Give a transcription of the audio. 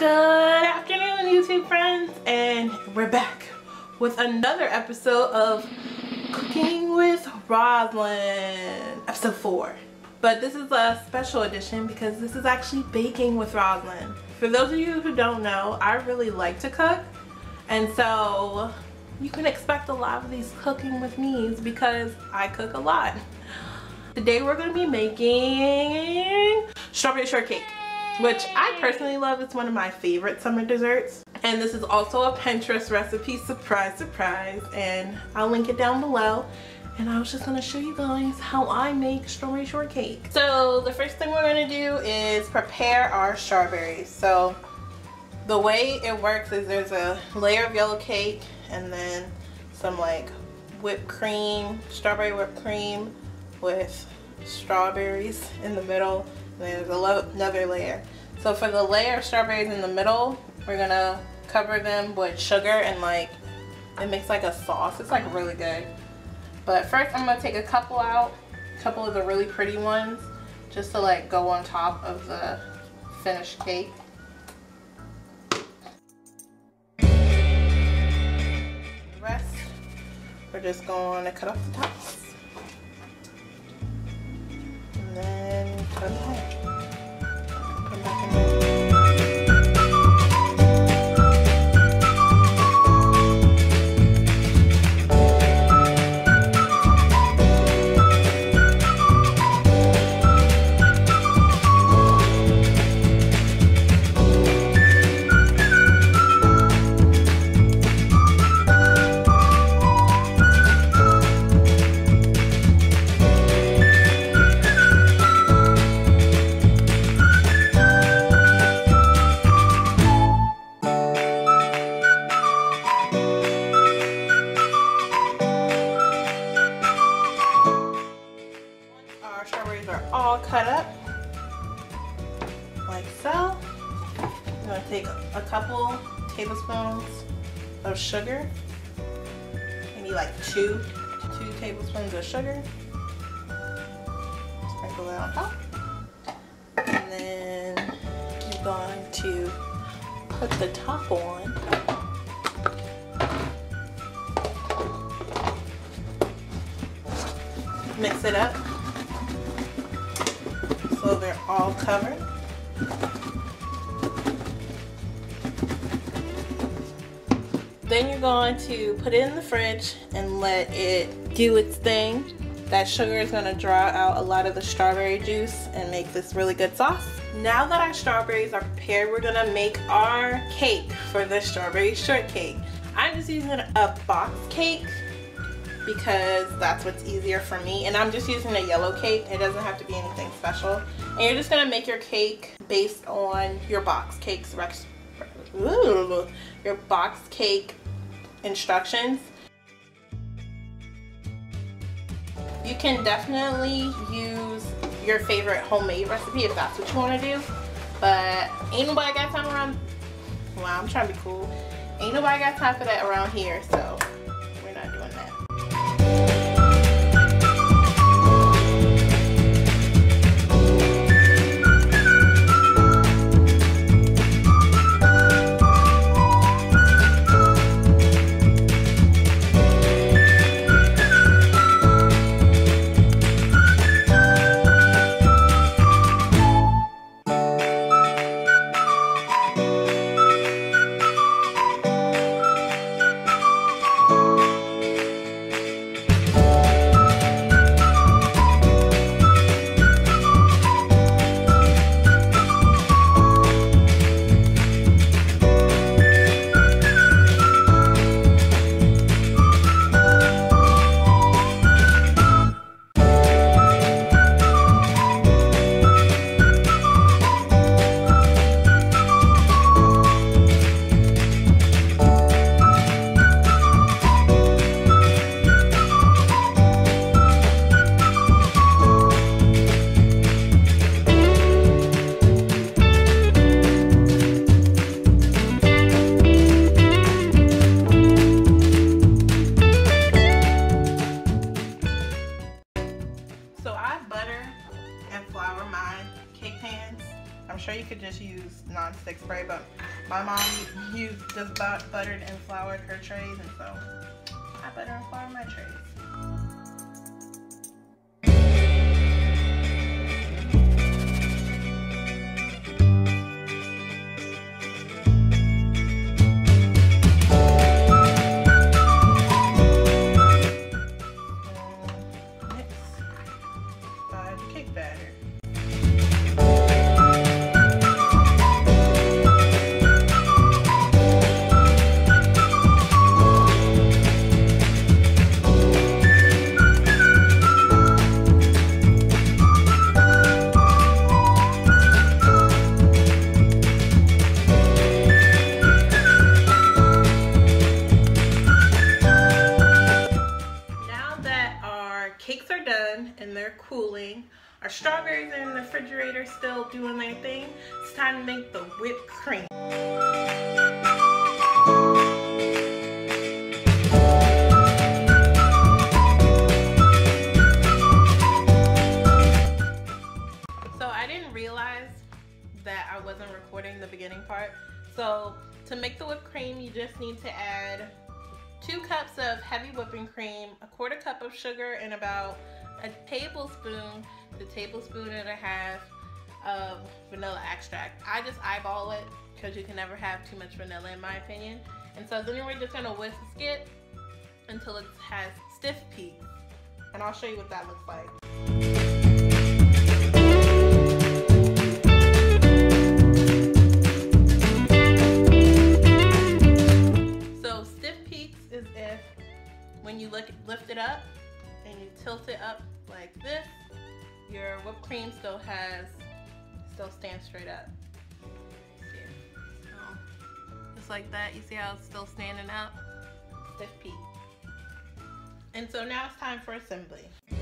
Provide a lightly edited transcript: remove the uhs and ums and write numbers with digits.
Good afternoon, YouTube friends, and we're back with another episode of Cooking with Roslynn, episode 4. But this is a special edition because this is actually Baking with Roslynn. For those of you who don't know, I really like to cook, and so you can expect a lot of these cooking with me's because I cook a lot. Today we're going to be making strawberry shortcake, which I personally love. It's one of my favorite summer desserts. And this is also a Pinterest recipe, surprise, surprise. And I'll link it down below. And I was just gonna show you guys how I make strawberry shortcake. So the first thing we're gonna do is prepare our strawberries. So the way it works is there's a layer of yellow cake and then some like whipped cream, strawberry whipped cream with strawberries in the middle. There's another layer. So for the layer of strawberries in the middle, we're gonna cover them with sugar and like it makes like a sauce. It's like really good. But first I'm gonna take a couple out, a couple of the really pretty ones, just to like go on top of the finished cake. The rest, we're just going to cut off the tops. And then cut it off. Come back in there. Strawberries are all cut up like so. I'm going to take a couple tablespoons of sugar, maybe like two tablespoons of sugar. Sprinkle that on top, and then you're going to put the top on. Mix it up so they're all covered. Then you're going to put it in the fridge and let it do its thing. That sugar is going to draw out a lot of the strawberry juice and make this really good sauce. Now that our strawberries are prepared, we're going to make our cake for the strawberry shortcake. I'm just using a box cake because that's what's easier for me, and I'm just using a yellow cake. It doesn't have to be anything special. And you're just gonna make your cake based on your box cake instructions. You can definitely use your favorite homemade recipe if that's what you want to do, but ain't nobody got time around. Wow, I'm trying to be cool. Ain't nobody got time for that around here, so we're not doing that. non-stick spray, but my mom used just buttered and floured her trays, and so I butter and flour my trays. Cakes are done and they're cooling. Our strawberries are in the refrigerator still doing their thing. It's time to make the whipped cream. So I didn't realize that I wasn't recording the beginning part. So to make the whipped cream, you just need to add 2 cups of heavy whipping cream, 1/4 cup of sugar, and about a tablespoon to 1.5 tablespoons of vanilla extract. I just eyeball it because you can never have too much vanilla in my opinion. And so then we're just gonna whisk it until it has stiff peaks. And I'll show you what that looks like. Is if when you lift it up and you tilt it up like this, your whipped cream still stands straight up. See? So, just like that, you see how it's still standing up? Stiff peak. And so now it's time for assembly.